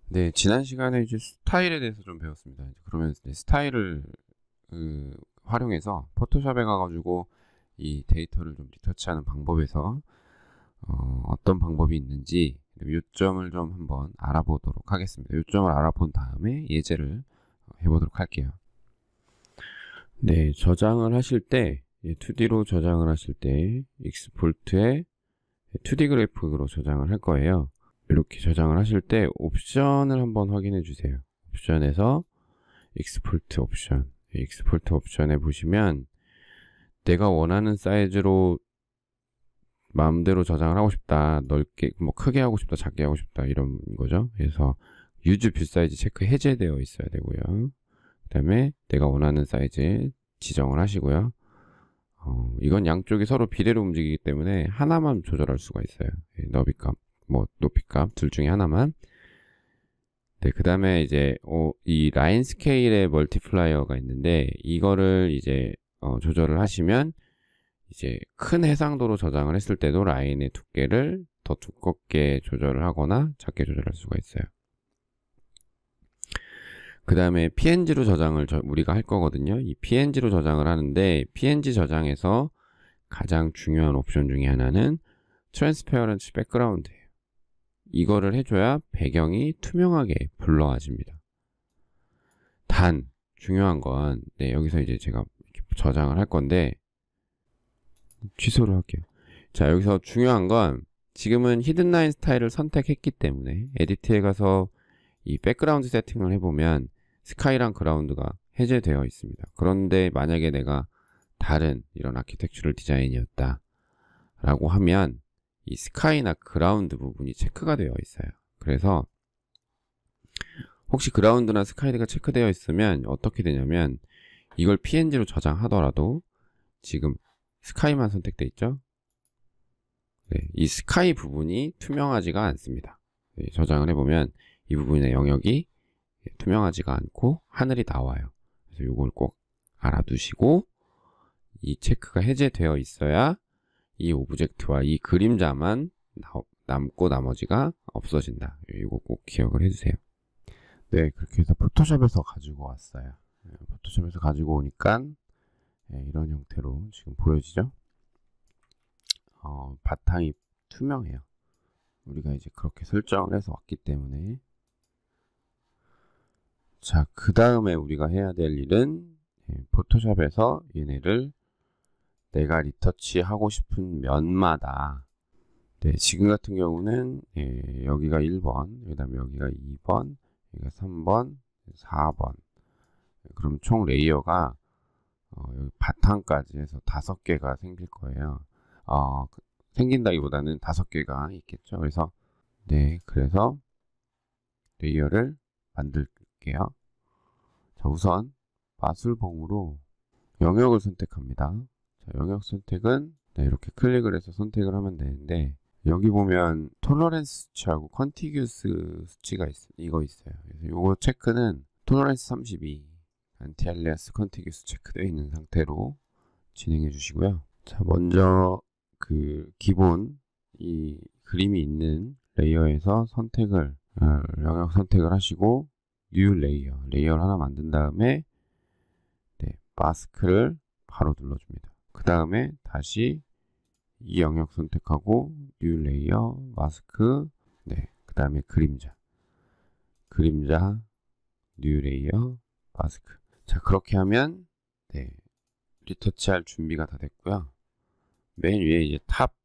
네, 지난 시간에 이제 스타일에 대해서 좀 배웠습니다. 그러면 이제 스타일을 활용해서 포토샵에 가가지고 이 데이터를 좀 리터치하는 방법에서 어떤 방법이 있는지 요점을 좀 한번 알아보도록 하겠습니다. 요점을 알아본 다음에 예제를 해보도록 할게요. 네, 저장을 하실 때 2D로 저장을 하실 때 익스포트에 2D 그래픽으로 저장을 할 거예요. 이렇게 저장을 하실 때 옵션을 한번 확인해 주세요. 옵션에서 익스포트 옵션, 익스포트 옵션에 보시면 내가 원하는 사이즈로 마음대로 저장을 하고 싶다, 넓게 뭐 크게 하고 싶다, 작게 하고 싶다 이런 거죠. 그래서 유즈 뷰 사이즈 체크 해제되어 있어야 되고요. 그 다음에 내가 원하는 사이즈 지정을 하시고요. 이건 양쪽이 서로 비례로 움직이기 때문에 하나만 조절할 수가 있어요. 너비값, 뭐 높이값 둘 중에 하나만. 네, 그 다음에 이제 이 라인 스케일의 멀티플라이어가 있는데 이거를 이제 조절을 하시면 이제 큰 해상도로 저장을 했을 때도 라인의 두께를 더 두껍게 조절을 하거나 작게 조절할 수가 있어요. 그 다음에 PNG로 저장을 우리가 할 거거든요. 이 PNG로 저장을 하는데 PNG 저장에서 가장 중요한 옵션 중에 하나는 트랜스페어런트 백그라운드예요. 이거를 해줘야 배경이 투명하게 블러와집니다. 단 중요한 건 여기서 이제 제가 저장을 할 건데 취소를 할게요. 자, 여기서 중요한 건 지금은 히든라인 스타일을 선택했기 때문에 에디트에 가서 이 백그라운드 세팅을 해보면 스카이랑 그라운드가 해제되어 있습니다. 그런데 만약에 내가 다른 이런 아키텍처럴 디자인이었다 라고 하면 이 스카이나 그라운드 부분이 체크가 되어 있어요. 그래서 혹시 그라운드나 스카이가 체크되어 있으면 어떻게 되냐면 이걸 PNG로 저장하더라도 지금 스카이만 선택되어 있죠? 네, 이 스카이 부분이 투명하지가 않습니다. 네, 저장을 해보면 이 부분의 영역이 투명하지가 않고 하늘이 나와요. 그래서 이걸 꼭 알아두시고 이 체크가 해제되어 있어야 이 오브젝트와 이 그림자만 남고 나머지가 없어진다. 이거 꼭 기억을 해주세요. 네, 그렇게 해서 포토샵에서 가지고 왔어요. 포토샵에서 가지고 오니까 이런 형태로 지금 보여지죠? 바탕이 투명해요. 우리가 이제 그렇게 설정을 해서 왔기 때문에. 자, 그 다음에 우리가 해야 될 일은 포토샵에서 얘네를 내가 리터치 하고 싶은 면마다 지금 같은 경우는 여기가 1번, 그 다음에 여기가 2번, 여기가 3번, 4번. 그럼 총 레이어가 여기 바탕까지 해서 5개가 생길 거예요. 생긴다기보다는 5개가 있겠죠. 그래서 레이어를 만들게요. 자, 우선 마술봉으로 영역을 선택합니다. 자, 영역 선택은 이렇게 클릭을 해서 선택을 하면 되는데 여기 보면 톨러런스 수치하고 컨티규스 수치가 이거 있어요. 그래서 이거 체크는 톨러런스 32, 안티알리아스 컨티규스 체크되어 있는 상태로 진행해 주시고요. 자, 먼저 그 기본 이 그림이 있는 레이어에서 영역 선택을 하시고 뉴 레이어를 하나 만든 다음에 마스크를 바로 눌러줍니다. 그 다음에 다시 이 영역 선택하고 뉴 레이어, 마스크, 그 다음에 그림자, 뉴 레이어, 마스크. 자, 그렇게 하면 리터치할 준비가 다 됐고요. 맨 위에 이제 탑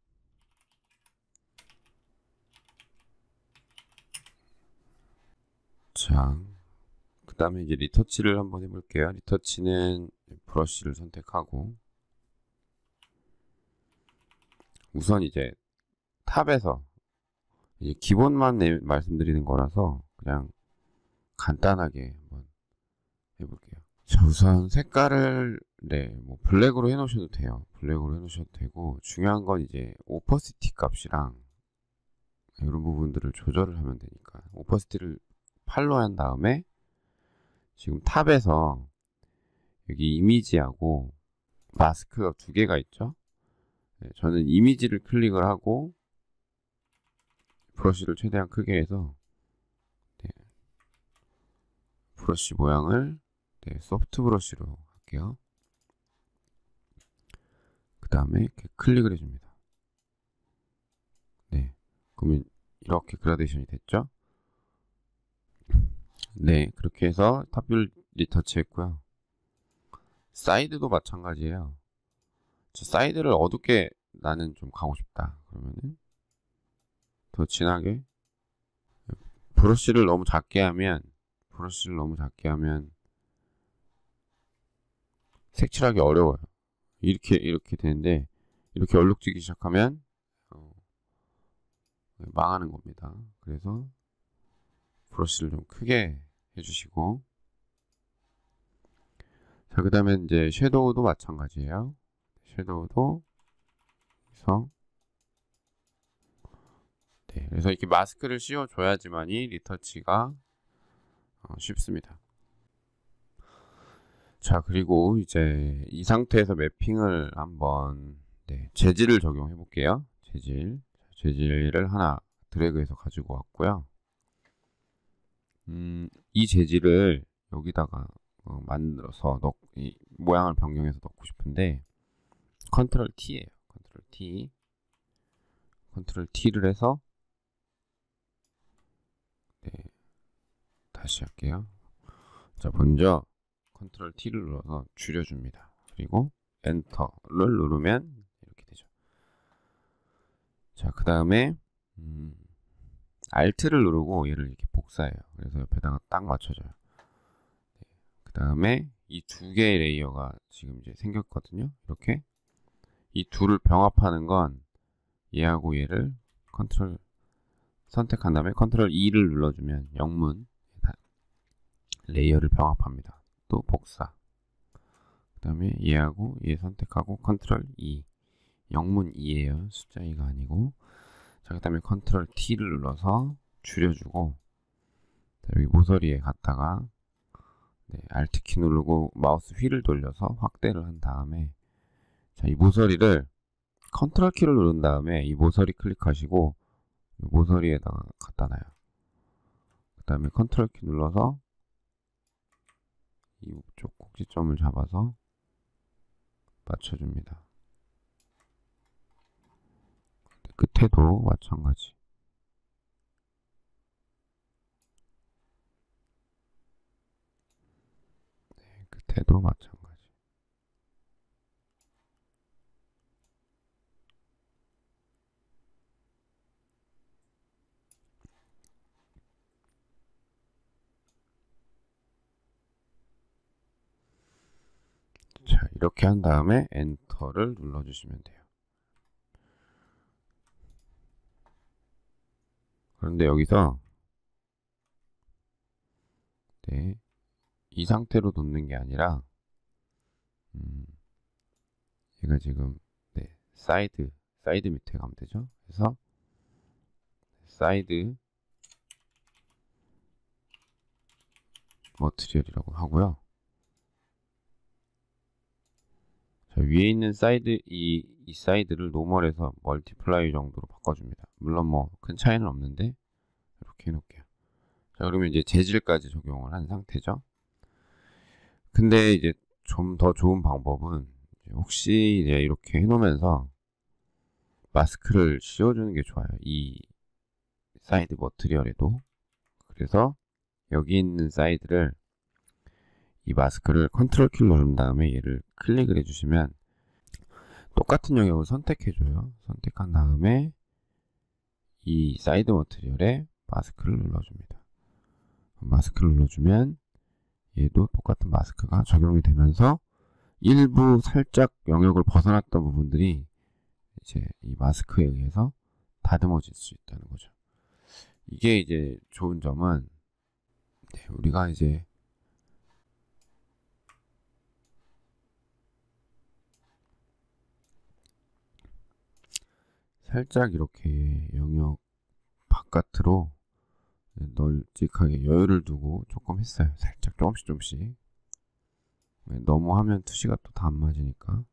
자, 그 다음에 이제 리터치를 한번 해볼게요. 리터치는 브러쉬를 선택하고 우선 이제 탑에서 이제 기본만 말씀드리는 거라서 그냥 간단하게 한번 해볼게요. 자, 우선 색깔을 뭐 블랙으로 해놓으셔도 돼요. 블랙으로 해놓으셔도 되고 중요한 건 이제 오퍼시티 값이랑 이런 부분들을 조절을 하면 되니까 오퍼시티를 8로 한 다음에 지금 탑에서 여기 이미지하고 마스크가 2개가 있죠. 저는 이미지를 클릭을 하고 브러쉬를 최대한 크게 해서 브러쉬 모양을 소프트 브러쉬로 할게요. 그 다음에 이렇게 클릭을 해줍니다. 네, 그러면 이렇게 그라데이션이 됐죠? 네, 그렇게 해서 탑뷰를 리터치 했고요. 사이드도 마찬가지예요. 저 사이드를 어둡게 나는 좀 가고 싶다. 그러면은 더 진하게 브러쉬를 너무 작게 하면 색칠하기 어려워요. 이렇게 되는데 이렇게 얼룩지기 시작하면 망하는 겁니다. 그래서 브러쉬를 좀 크게 해주시고, 자, 그 다음에 이제 섀도우도 마찬가지예요. 섀도우도 그래서 그래서 이렇게 마스크를 씌워줘야지만이 리터치가 쉽습니다. 자, 그리고 이제 이 상태에서 매핑을 한번 재질을 적용해 볼게요. 재질을 하나 드래그해서 가지고 왔고요. 이 재질을 여기다가 만들어서 이 모양을 변경해서 넣고 싶은데 컨트롤 T예요. 컨트롤 T를 해서 다시 할게요. 자, 먼저 컨트롤 T를 눌러서 줄여줍니다. 그리고 엔터를 누르면 이렇게 되죠. 자, 그 다음에 Alt를 누르고 얘를 이렇게 복사해요. 그래서 옆에다가 딱 맞춰줘요. 그 다음에 이 두 개의 레이어가 지금 이제 생겼거든요. 이렇게 이 둘을 병합하는 건 얘하고 얘를 컨트롤 선택한 다음에 컨트롤 E를 눌러주면 영문 레이어를 병합합니다. 또 복사. 그 다음에 얘하고 얘 선택하고 컨트롤 E 영문 2예요. 숫자 2가 아니고. 자, 그 다음에 컨트롤 T를 눌러서 줄여주고, 자, 여기 모서리에 갔다가 Alt키 누르고 마우스 휠을 돌려서 확대를 한 다음에, 자, 이 모서리를 컨트롤 키를 누른 다음에 이 모서리 클릭하시고 이 모서리에다가 갖다 놔요. 그 다음에 컨트롤 키 눌러서 이쪽 꼭지점을 잡아서 맞춰줍니다. 끝에도 마찬가지. 끝에도 마찬가지. 자, 이렇게 한 다음에 엔터를 눌러주시면 돼요. 그런데 여기서 이 상태로 놓는 게 아니라 얘가 지금 사이드 밑에 가면 되죠. 그래서 사이드 머티리얼이라고 하고요. 자, 위에 있는 사이드 이 사이드를 노멀에서 멀티플라이 정도로 바꿔줍니다. 물론 뭐 큰 차이는 없는데 이렇게 해놓을게요. 자, 그러면 이제 재질까지 적용을 한 상태죠. 근데 이제 좀 더 좋은 방법은 혹시 이제 이렇게 해놓으면서 마스크를 씌워주는 게 좋아요. 이 사이드 머티리얼에도. 그래서 여기 있는 사이드를 이 마스크를 컨트롤 키를 누른 다음에 얘를 클릭을 해주시면 똑같은 영역을 선택해줘요. 선택한 다음에 이 사이드 머티리얼에 마스크를 눌러줍니다. 마스크를 눌러주면 얘도 똑같은 마스크가 적용이 되면서 일부 살짝 영역을 벗어났던 부분들이 이제 이 마스크에 의해서 다듬어질 수 있다는 거죠. 이게 이제 좋은 점은 우리가 이제 살짝 이렇게 영역 바깥으로 널찍하게 여유를 두고 조금 했어요. 살짝 조금씩. 너무 하면 투시가 또 다 안 맞으니까.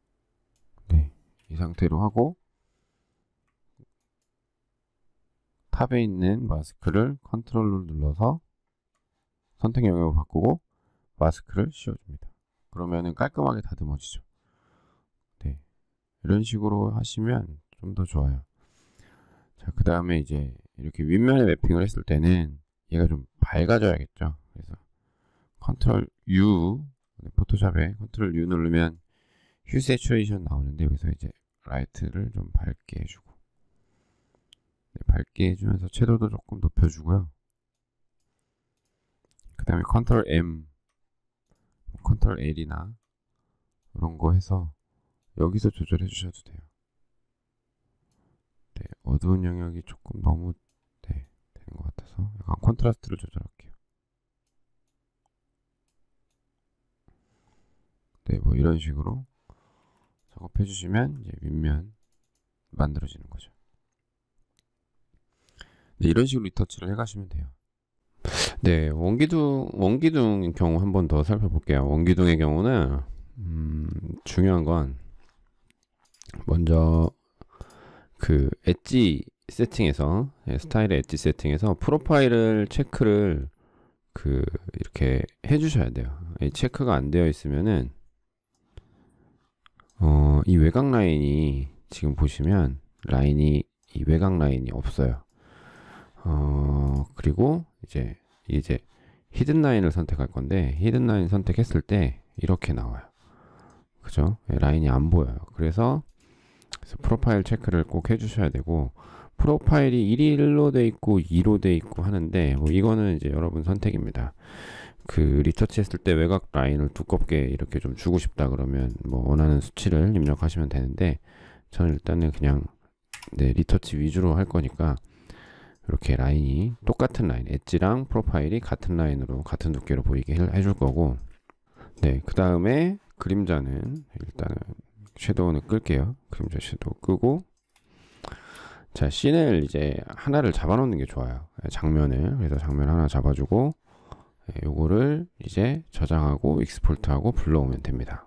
이 상태로 하고 탑에 있는 마스크를 컨트롤을 눌러서 선택 영역을 바꾸고 마스크를 씌워줍니다. 그러면은 깔끔하게 다듬어지죠. 네, 이런 식으로 하시면 좀 더 좋아요. 자, 그 다음에 이제 이렇게 윗면에 매핑을 했을 때는 얘가 좀 밝아져야겠죠. 그래서 컨트롤 U, 포토샵에 컨트롤 U 누르면 휴 세츄레이션 나오는데, 여기서 이제 라이트를 좀 밝게 해주고, 네, 밝게 해주면서 채도도 조금 높여주고요. 그 다음에 컨트롤 M, 컨트롤 L이나 그런 거 해서 여기서 조절해 주셔도 돼요. 네, 어두운 영역이 조금 너무 되는 것 같아서 약간 컨트라스트를 조절할게요. 네, 뭐 이런 식으로 작업해 주시면 이제 윗면 만들어지는 거죠. 네, 이런 식으로 리터치를 해 가시면 돼요. 네, 원기둥 경우 한 번 더 살펴볼게요. 원기둥의 경우는 중요한 건 먼저 그 엣지 세팅에서, 스타일의 엣지 세팅에서 프로파일을 체크를 이렇게 해주셔야 돼요. 이 체크가 안 되어 있으면은 이 외곽 라인이 지금 보시면 이 외곽 라인이 없어요. 그리고 이제 히든 라인을 선택할 건데, 히든 라인 선택했을 때 이렇게 나와요. 그죠? 라인이 안 보여요. 그래서 프로파일 체크를 꼭 해주셔야 되고, 프로파일이 1로 돼 있고 2로 돼 있고 하는데, 뭐 이거는 이제 여러분 선택입니다. 리터치 했을 때 외곽 라인을 두껍게 이렇게 좀 주고 싶다 그러면 뭐 원하는 수치를 입력하시면 되는데, 저는 일단은 그냥 리터치 위주로 할 거니까 이렇게 라인이 똑같은 라인, 엣지랑 프로파일이 같은 라인으로 같은 두께로 보이게 해줄 거고, 네, 그 다음에 그림자는 일단은 섀도우는 끌게요. 그림자 섀도우 끄고, 자, 씬을 이제 하나를 잡아놓는 게 좋아요. 장면을. 그래서 장면 하나 잡아주고, 요거를 이제 저장하고 익스포트하고 불러오면 됩니다.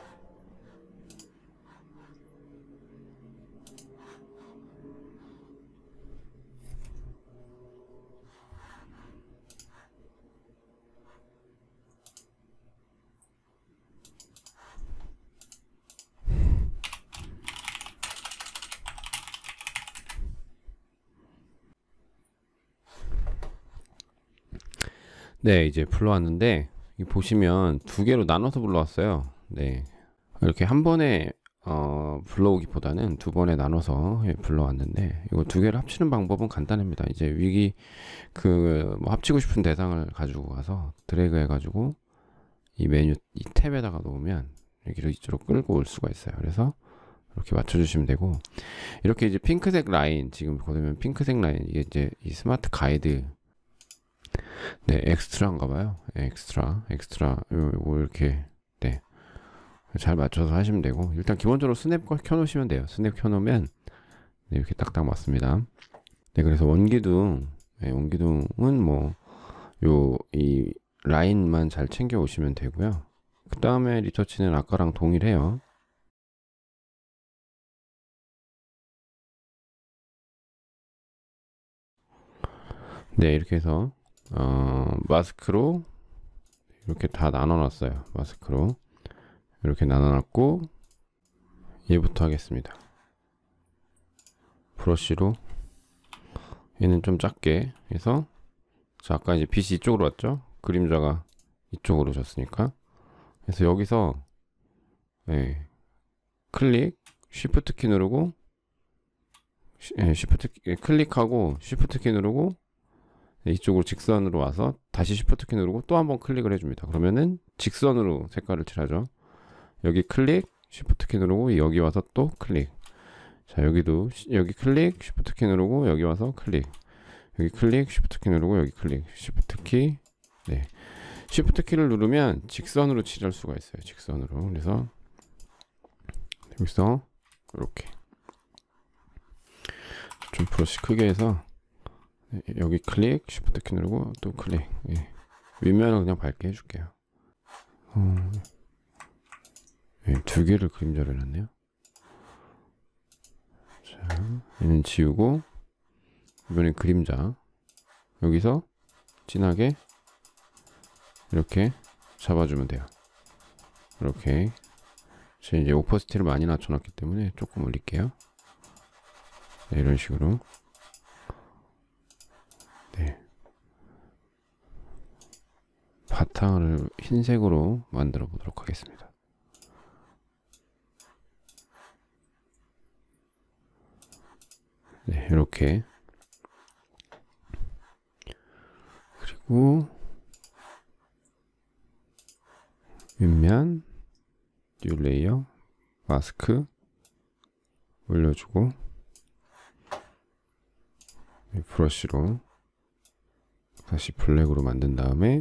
네, 이제 불러왔는데, 보시면 두 개로 나눠서 불러왔어요. 네, 이렇게 한 번에 불러오기보다는 두 번에 나눠서 불러왔는데, 이거 두 개를 합치는 방법은 간단합니다. 이제 뭐 합치고 싶은 대상을 가지고 가서 드래그 해가지고 이 메뉴 이 탭에다가 놓으면 여기로 이쪽으로 끌고 올 수가 있어요. 그래서 이렇게 맞춰주시면 되고, 이렇게 이제 핑크색 라인, 지금 보시면 핑크색 라인, 이게 이제 이 스마트 가이드, 네, 엑스트라인가 봐요. 엑스트라, 요거 이렇게, 네, 잘 맞춰서 하시면 되고, 일단 기본적으로 스냅 켜놓으시면 돼요. 스냅 켜놓으면, 네, 이렇게 딱딱 맞습니다. 네, 그래서 원기둥은 뭐, 이 라인만 잘 챙겨 오시면 되고요. 그 다음에 리터치는 아까랑 동일해요. 네, 이렇게 해서 마스크로 이렇게 다 나눠놨어요. 마스크로 이렇게 나눠놨고, 얘부터 하겠습니다. 브러쉬로 얘는 좀 작게 해서, 자, 아까 이제 빛이 이쪽으로 왔죠? 그림자가 이쪽으로 졌으니까. 그래서 여기서 클릭, 쉬프트 키 누르고, 클릭하고 쉬프트 키 누르고, 이쪽으로 직선으로 와서 다시 쉬프트 키 누르고 또 한번 클릭을 해줍니다. 그러면은 직선으로 색깔을 칠하죠. 여기 클릭, 쉬프트 키 누르고 여기 와서 또 클릭. 자, 여기 클릭, 쉬프트 키 누르고 여기 와서 클릭. 여기 클릭, 쉬프트 키 누르고 여기 클릭. 쉬프트 키. 네. 쉬프트 키를 누르면 직선으로 칠할 수가 있어요. 직선으로. 그래서 여기서 이렇게 좀 브러쉬 크게 해서 여기 클릭, 쉬프트 키 누르고 또 클릭. 예. 윗면은 그냥 밝게 해줄게요. 두 개를 그림자로 해놨네요. 자, 얘는 지우고, 이번엔 그림자. 여기서 진하게 이렇게 잡아주면 돼요. 이렇게. 제가 이제 오퍼시티를 많이 낮춰놨기 때문에 조금 올릴게요. 네, 이런 식으로. 네. 바탕을 흰색으로 만들어 보도록 하겠습니다. 네, 이렇게. 그리고 윗면 뉴 레이어 마스크 올려주고 브러쉬로 다시 블랙으로 만든 다음에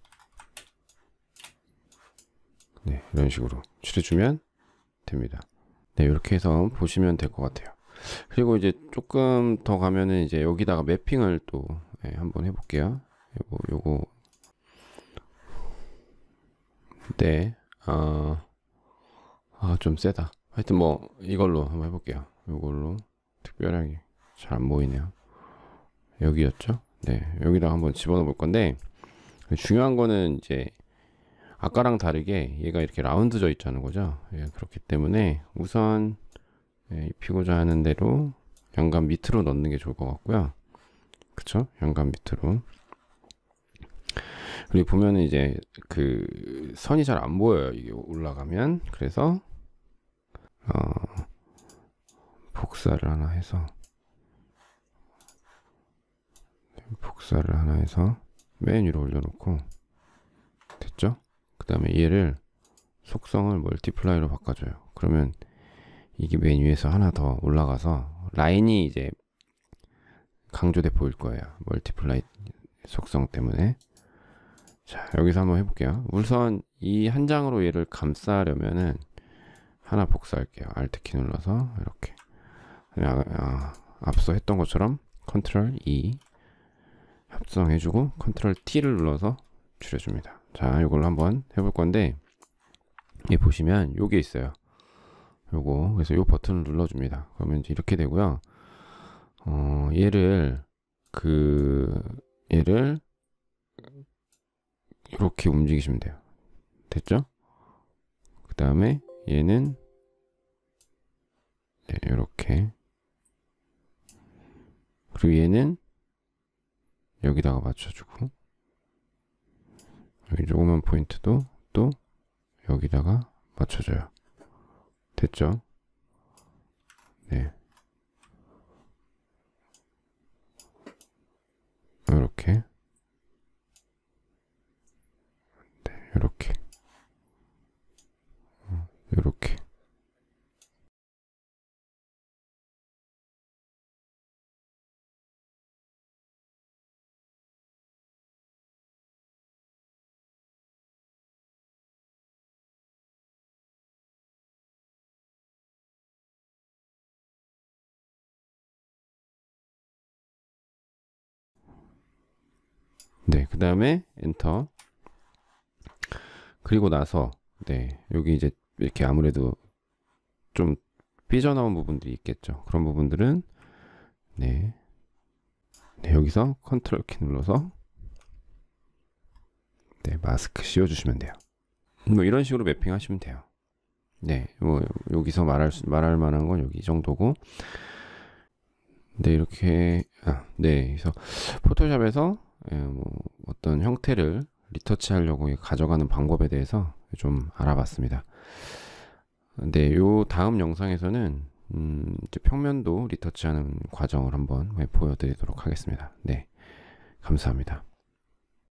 네, 이런 식으로 칠해주면 됩니다. 네, 이렇게 해서 보시면 될 것 같아요. 그리고 이제 조금 더 가면은 이제 여기다가 매핑을 또 한번 해볼게요. 요거 네, 좀 세다. 하여튼 뭐 이걸로 한번 해볼게요. 요걸로 특별하게 잘 안 보이네요. 여기였죠? 네, 여기다가 한번 집어넣어 볼 건데 중요한 거는 이제 아까랑 다르게 얘가 이렇게 라운드져 있다는 거죠. 예, 그렇기 때문에 우선 입히고자 하는 대로 양감 밑으로 넣는 게 좋을 것 같고요. 그쵸? 양감 밑으로. 그리고 보면은 이제 그 선이 잘 안 보여요. 이게 올라가면. 그래서 복사를 하나 해서 맨 위로 올려놓고 됐죠? 그 다음에 얘를 속성을 멀티플라이로 바꿔줘요. 그러면 이게 맨 위에서 하나 더 올라가서 라인이 이제 강조돼 보일 거예요. 멀티플라이 속성 때문에. 자, 여기서 한번 해볼게요. 우선 이 한 장으로 얘를 감싸려면은 하나 복사할게요. Alt키 눌러서 이렇게. 앞서 했던 것처럼 Ctrl E 합성해주고 Ctrl T를 눌러서 줄여줍니다. 자, 이걸로 한번 해볼 건데, 여기 보시면 요게 있어요. 요거. 그래서 요 버튼을 눌러줍니다. 그러면 이제 이렇게 되고요. 얘를 이렇게 움직이시면 돼요. 됐죠? 그 다음에 얘는 네, 이렇게. 그리고 얘는 여기다가 맞춰주고, 여기 조그만 포인트도 또 여기다가 맞춰줘요. 됐죠? 네. 이렇게. 네, 이렇게. 이렇게. 네, 그 다음에 엔터. 그리고 나서 네, 여기 이제 이렇게 아무래도 좀 삐져나온 부분들이 있겠죠. 그런 부분들은 네, 여기서 컨트롤 키 눌러서 네, 마스크 씌워주시면 돼요. 뭐 이런 식으로 매핑 하시면 돼요. 네, 뭐 여기서 말할 만한 건 여기 정도고. 네, 이렇게 네, 그래서 포토샵에서 뭐 어떤 형태를 리터치 하려고 가져가는 방법에 대해서 좀 알아봤습니다. 네, 요 다음 영상에서는 이제 평면도 리터치하는 과정을 한번 보여드리도록 하겠습니다. 네, 감사합니다.